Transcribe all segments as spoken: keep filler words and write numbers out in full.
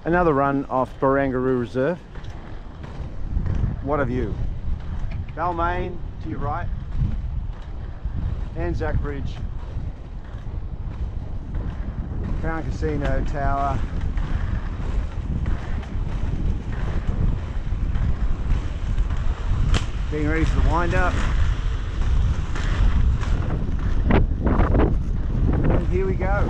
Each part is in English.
Another run off Barangaroo Reserve. What a view. Balmain to your right, Anzac Bridge, Crown Casino Tower, getting ready for the wind up, and here we go.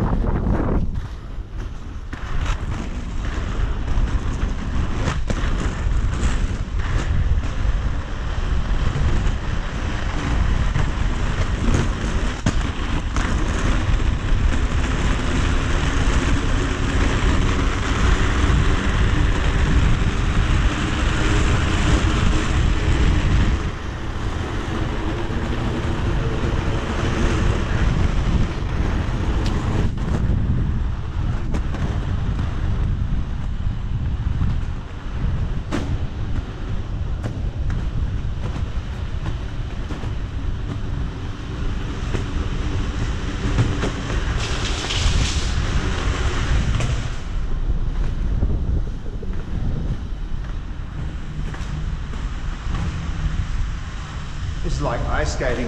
This is like ice skating.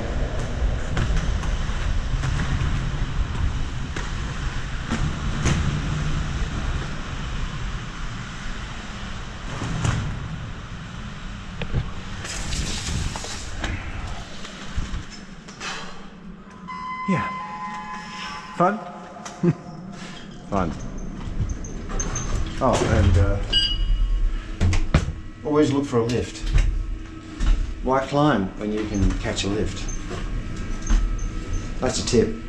Yeah. Fun? Fun. Oh, and uh, always look for a lift. Why climb when you can catch a lift? That's a tip.